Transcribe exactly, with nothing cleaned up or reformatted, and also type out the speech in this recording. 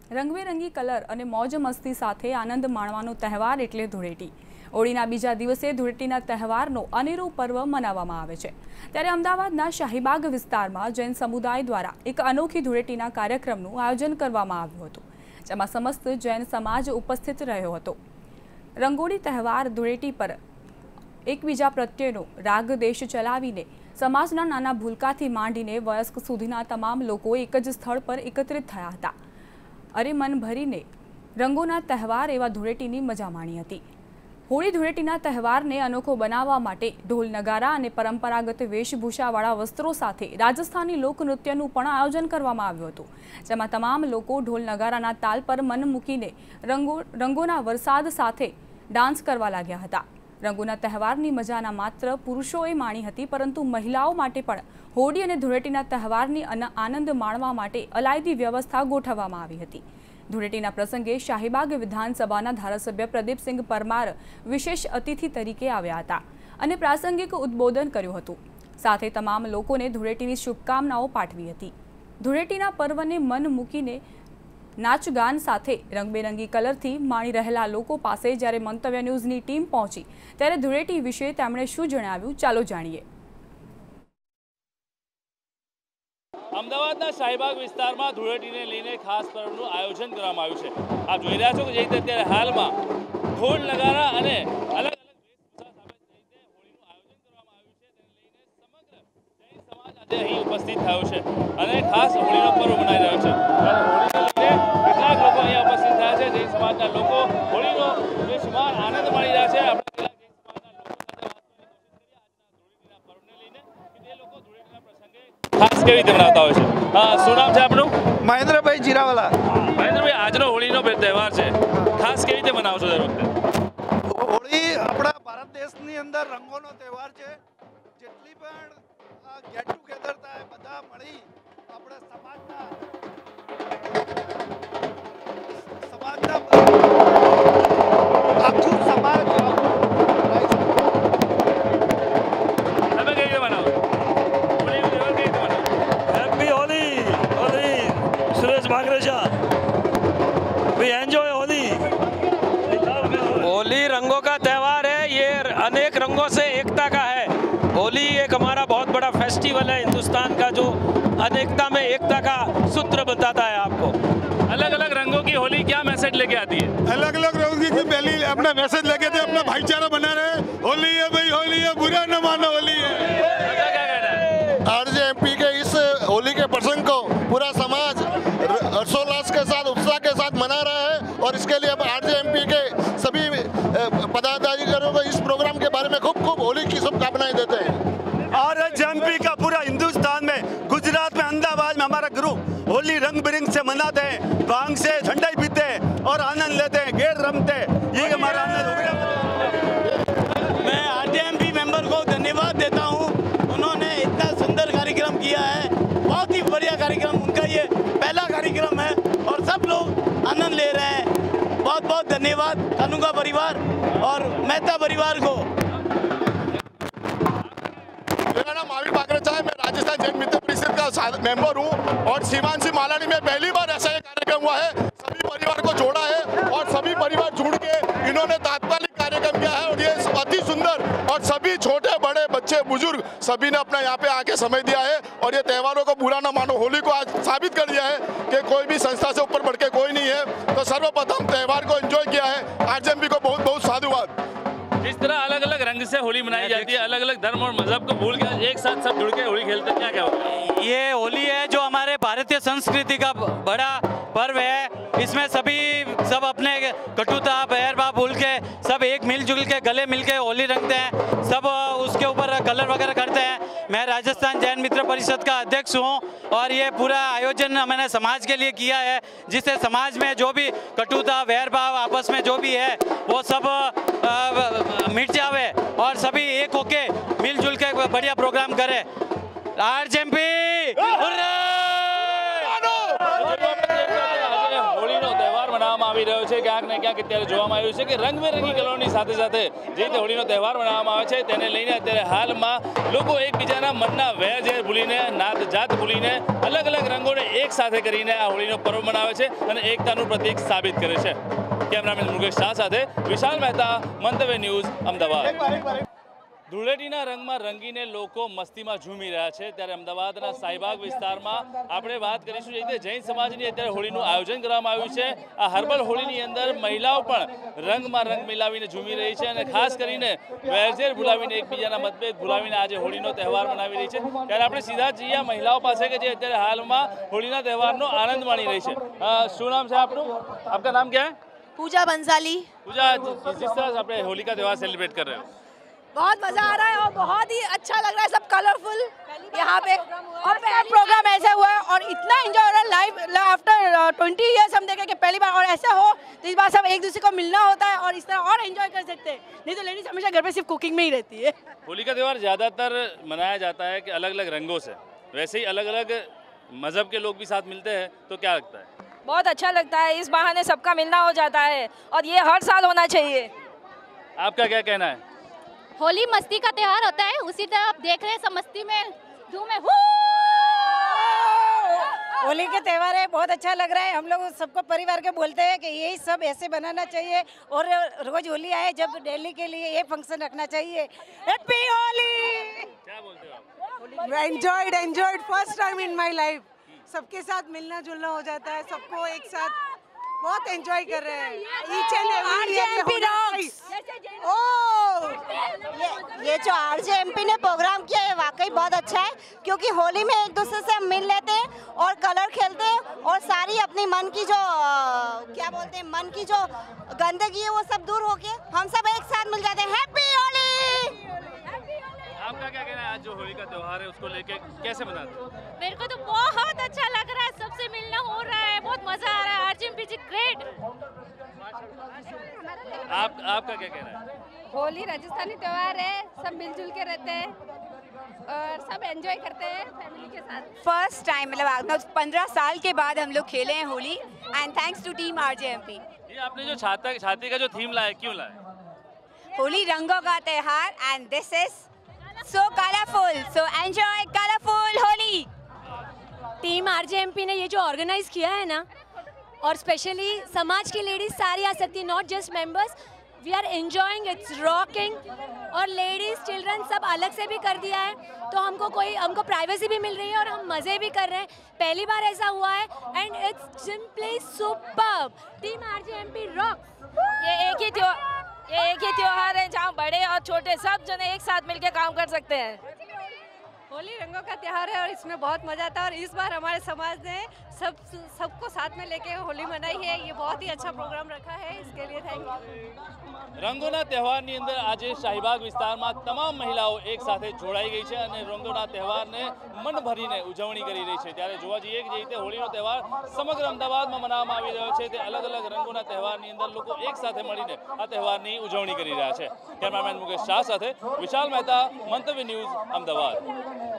રંગબેરંગી કલર અને મોજ મસ્તી સાથે આનંદ માણવાનો તહેવાર એટલે ધૂળેટી। હોળીના બીજા દિવસે ધૂળેટીના તહેવારનો અનેરો પર્વ મનાવવામાં આવે છે। ત્યારે અમદાવાદના શાહીબાગ વિસ્તારમાં જૈન સમુદાય દ્વારા એક અનોખી ધૂળેટીના કાર્યક્રમનું આયોજન કરવામાં આવ્યું હતું, જેમાં સમસ્ત જૈન સમાજ ઉપસ્થિત રહ્યો હતો। રંગોળી તહેવાર ધૂળેટી પર એકબીજા પ્રત્યેનો રાગ દેશ ચલાવીને સમાજના નાના ભૂલકાથી માંડીને વયસ્ક સુધીના તમામ લોકો એક જ સ્થળ પર એકત્રિત થયા હતા। અરે મન ભરીને રંગોના તહેવાર એવા ધૂળેટીની મજા માણી હતી। હોળી ધૂળેટીના તહેવારને અનોખો બનાવવા માટે ઢોલ નગારા અને પરંપરાગત વેશભૂષાવાળા વસ્ત્રો સાથે રાજસ્થાની લોકનૃત્યનું પણ આયોજન કરવામાં આવ્યું હતું, જેમાં તમામ લોકો ઢોલ નગારાના તાલ પર મન મૂકીને રંગો રંગોના વરસાદ સાથે ડાન્સ કરવા લાગ્યા હતા। રંગોના તહેવારની મજાના માત્ર પુરુષોએ માણી હતી, પરંતુ મહિલાઓ માટે પણ હોળી અને ધૂળેટીના તહેવારની આનંદ માણવા માટે અલાયદી વ્યવસ્થા ગોઠવવામાં આવી હતી। ધૂળેટીના પ્રસંગે શાહીબાગ વિધાનસભાના ધારાસભ્ય પ્રદીપસિંહ પરમાર વિશેષ અતિથિ તરીકે આવ્યા હતા અને પ્રાસંગિક ઉદ્બોધન કર્યું હતું। સાથે તમામ લોકોને ધૂળેટીની શુભકામનાઓ પાઠવી હતી। ધૂળેટીના પર્વને મન મૂકીને નાચગાન સાથે રંગબેરંગી કલરથી માણી રહેલા લોકો પાસે જ્યારે મંતવ્ય ન્યૂઝની ટીમ પહોંચી ત્યારે ધૂળેટી વિશે તેમણે શું જણાવ્યું, ચાલો જાણીએ। અમદાવાદના શાહીબાગ વિસ્તારમાં ધૂળેટીને લઈને ખાસ પર્વનું આયોજન કરવામાં આવ્યું છે। આપ જોઈ રહ્યા છો કે જે રીતે અત્યારે હાલમાં ઢોલ નગારા અને અલગ અલગ વેશભૂષા સાથે જે રીતે હોળીનું આયોજન કરવામાં આવ્યું છે તેને લઈને સમગ્ર જૈન સમાજ આજે અહીં ઉપસ્થિત થયો છે અને ખાસ હોળીનો પર્વ મનાઈ રહ્યો છે। કેટલાક લોકો અહીંયા ઉપસ્થિત થયા છે। જૈન સમાજના લોકો હોળીનો બેશુમાર આનંદ માણી રહ્યા છે। આપણે કેટલાક જૈન સમાજના લોકો સાથે વાત કરવાની કોશિશ કરી આજના ધૂળેટીના પર્વને લઈને કે તે લોકો ધૂળેટીના પ્રસંગે ખાસ કેવી રીતે મનાવતા હોય છે। હા, શું નામ છે આપનું? મહેન્દ્રભાઈ જીરાવાલા। મહેન્દ્રભાઈ, આજનો હોળીનો તહેવાર છે, ખાસ કેવી રીતે મનાવો છો દર વખતે? હોળી આપણા ભારત દેશની અંદર રંગોનો તહેવાર છે। જેટલી પણ ગેટ ટુગેધર થાય બધા મળી આપણે સમાજના સમાજના આખું સમાજ તમે કેવી રીતે મનાવો? હોળીનો તહેવાર કેવી રીતે મનાવો? Happy Holi! Holi! Suresh Bagrecha! We enjoy Holi! Holi रंगों का त्यौहार है। ये अनेक रंगों से एकता का है। होली एक हमारा बहुत बड़ा फेस्टिवल है हिंदुस्तान का, जो अनेकता में एकता का सूत्र बताता है आपको। अलग अलग रंगों की होली क्या मैसेज लेके आती है? अलग अलग रंगों की पहली अपना मैसेज लेके थे, अपना भाईचारा बना रहे हैं। होली है भाई, होली है, बुरा न मानो, होली है। क्या कहना है? आरजेएमपी के इस होली के प्रसंग को पूरा समाज हर्षोल्लास के साथ उत्साह के साथ मना रहा है और इसके लिए हम आरजेएमपी के सभी पदाधिकारियों को इस प्रोग्राम के बारे में खूब खूब होली की शुभकामनाएं देते हैं। आरजेएमपी का पूरा हिंदुस्तान में, गुजरात में, अहमदाबाद में हमारा ग्रुप होली रंग बिरंग से मनाते हैं, भांग से ठंडाई पीते हैं और आनंद लेते हैं, गेर रमते हैं। ये हमारा आनंद हो गया। मैं आरजेएमपी मेंबर को धन्यवाद देता हूँ, उन्होंने इतना सुंदर कार्यक्रम किया है। बहुत ही बढ़िया कार्यक्रम, उनका ये पहला कार्यक्रम है और सब लोग आनंद ले रहे हैं। बहुत बहुत धन्यवाद कानूका परिवार और मेहता परिवार को। मेरा नाम महावीर बागरेचा है, मैं राजस्थान जैन मित्र परिषद का मेंबर हूँ और सीमांशी मालानी में पहली बार ऐसा एक कार्यक्रम हुआ है। सभी परिवार को जोड़ा है और सभी परिवार जुड़ के इन्होंने तात्कालिक कार्यक्रम किया है और ये अति सुंदर, और सभी छोटे बड़े बच्चे बुजुर्ग सभी ने अपना यहाँ पे आके समय दिया है और ये त्योहारों को बुरा न मानो होली को आज साबित कर दिया है कि कोई भी संस्था से ऊपर बढ़ के कोई नहीं है। तो सर्वप्रथम त्योहार को एंजॉय किया है, आरजेएमपी को बहुत बहुत साधुवाद। इस तरह अलग अलग रंग से होली मनाई जाती है, अलग अलग धर्म और मजहब को भूल के एक साथ सब जुड़ के होली खेलते हैं, क्या क्या होता है? ये होली है जो हमारे भारतीय संस्कृति का बड़ा पर्व है। इसमें सभी सब अपने कटुता बैरभाव भूल के सब एक मिलजुल के गले मिल के होली रंगते हैं, सब उसके ऊपर कलर वगैरह करते हैं। मैं राजस्थान जैन मित्र परिषद का अध्यक्ष हूँ और ये पूरा आयोजन मैंने समाज के लिए किया है, जिससे समाज में जो भी कटुता बैरभाव आपस में जो भी है वो सब मिट जावे और सभी एक होके मिलजुल के बढ़िया प्रोग्राम करे। आरजेएमपी હોળીનો તહેવાર મનાવવામાં આવી રહ્યો છે ક્યાંક ને ક્યાંક અત્યારે જોવામાં આવ્યું છે કે રંગબેરંગી કલરોની સાથે સાથે જે રીતે હોળીનો તહેવાર મનાવવામાં આવે છે તેને લઈને અત્યારે હાલમાં લોકો એકબીજાના મનના વેર ઝેર ભૂલીને નાત જાત ભૂલીને અલગ અલગ રંગોને એક સાથે કરીને આ હોળીનો પર્વ મનાવે છે અને એકતાનું પ્રતીક સાબિત કરે છે। કેમેરામેન મુકેશ શાહ સાથે વિશાલ મહેતા, મંતવ્ય ન્યૂઝ, અમદાવાદ। ધૂળેટીના રંગમાં રંગીને લોકો મસ્તીમાં ઝૂમી રહ્યા છે ત્યારે અમદાવાદના શાહીબાગ વિસ્તારમાં આપણે વાત કરીશું જે રીતે જૈન સમાજની અત્યારે હોળીનું આયોજન કરવામાં આવ્યું છે। આ હર્બલ હોળીની અંદર મહિલાઓ પણ રંગમાં રંગ મિલાવીને ઝૂમી રહી છે અને ખાસ કરીને વેરઝેર ભૂલાવીને એકબીજાના મતભેદ ભૂલાવીને આજે હોળીનો તહેવાર મનાવી રહી છે। ત્યારે આપણે સીધા જઈએ મહિલાઓ પાસે કે જે અત્યારે હાલમાં હોળીના તહેવારનો આનંદ માણી રહી છે। શું નામ છે આપનું? આપકા નામ क्या है? पूजा बंसाली। पूजा, जिस तरह से આપણે होली का त्यौहार सेलिब्रेट कर रहे हो, बहुत मजा आ रहा है और बहुत ही अच्छा लग रहा है, सब कलरफुल यहाँ पे। और पहला प्रोग्राम ऐसा हुआ है और इतना एंजॉय हो रहा है लाइव आफ्टर ट्वेंटी इयर्स हम देखे कि पहली बार और ऐसा हो तो इस बार सब एक दूसरे को मिलना होता है और इस तरह और एंजॉय कर सकते हैं। नहीं तो लेडीज हमेशा घर पे सिर्फ कुकिंग में ही रहती है। होली का त्यौहार ज़्यादातर मनाया जाता है कि अलग अलग रंगों से, वैसे ही अलग अलग मजहब के लोग भी साथ मिलते हैं, तो क्या लगता है? बहुत अच्छा लगता है, इस बहाने सबका मिलना हो जाता है और ये हर साल होना चाहिए। आपका क्या कहना है? होली मस्ती का त्यौहार होता है, उसी तरह आप देख रहे हैं सब मस्ती में झूमे। होली के त्यौहार है, बहुत अच्छा लग रहा है। हम लोग सबको परिवार के बोलते हैं कि यही सब ऐसे बनाना चाहिए और रोज होली आए जब दिल्ली के लिए ये फंक्शन रखना चाहिए। हैप्पी होली। क्या बोलते हो आप? Enjoyed enjoyed first time in my life. सबके साथ मिलना जुलना हो जाता है, सबको एक साथ बहुत एंजॉय कर रहे हैं। ईच एंड एवरी ये, ये जो आरजेएमपी ने प्रोग्राम किया है वाकई बहुत अच्छा है, क्योंकि होली में एक दूसरे से हम मिल लेते हैं और कलर खेलते हैं और सारी अपनी मन की जो क्या बोलते हैं मन की जो गंदगी है वो सब दूर होके हम सब एक साथ मिल जाते हैं। हैप्पी होली। आपका क्या कहना है आज जो होली का त्यौहार है उसको लेके कैसे मनाते हो? मेरे को तो बहुत अच्छा लग रहा है, सबसे मिलना हो रहा है, बहुत मजा आ रहा है। RJMP ji great. आप आपका क्या कहना है? होली राजस्थानी त्यौहार है, सब मिलजुल के रहते हैं और सब एंजॉय करते हैं फैमिली के साथ। फर्स्ट टाइम मतलब पंद्रह साल के बाद हम लोग खेले हैं Holi and thanks to team RJMP. ये आपने जो छाता छाती का जो थीम लाया, क्यों लाया? होली रंगों का त्यौहार and this is so colourful, so enjoy colourful Holi. Team RJMP ने ये जो ऑर्गेनाइज किया है ना, और स्पेशली समाज की लेडीज सारी आ सकती है, not just members. We are enjoying, it's rocking. और लेडीज चिल्ड्रन सब अलग से भी कर दिया है, तो हमको कोई हमको प्राइवेसी भी मिल रही है और हम मज़े भी कर रहे हैं। पहली बार ऐसा हुआ है and it's simply superb. Team RJMP rock. ये एक ही त्योहार ये एक ही त्योहार है जहाँ बड़े और छोटे सब जने एक साथ मिलकर काम कर सकते हैं। होली रंगों का त्यौहार है और इसमें बहुत मजा आता है और इस बार हमारे समाज ने सब सबको साथ में लेके होली मनाई है। ये बहुत ही अच्छा प्रोग्राम रखा है, इसके लिए थैंक यू। रंगोना તહેવારની અંદર આજે શાહીબાગ વિસ્તારમાં તમામ મહિલાઓ એક સાથે જોડાઈ ગઈ છે અને રંગોના તહેવારને મન ભરીને ઉજવણી કરી રહી છે। ત્યારે જોવા જઈએ કે જે રીતે હોળીનો તહેવાર સમગ્ર અમદાવાદમાં મનાવવામાં આવી રહ્યો છે તે અલગ અલગ રંગોના તહેવારની અંદર લોકો એક સાથે મળીને આ તહેવારની ઉજવણી કરી રહ્યા છે। કેમેરામેન મુકેશ શાહ સાથે વિશાલ મહેતા, મંતવ્ય ન્યૂઝ, અમદાવાદ।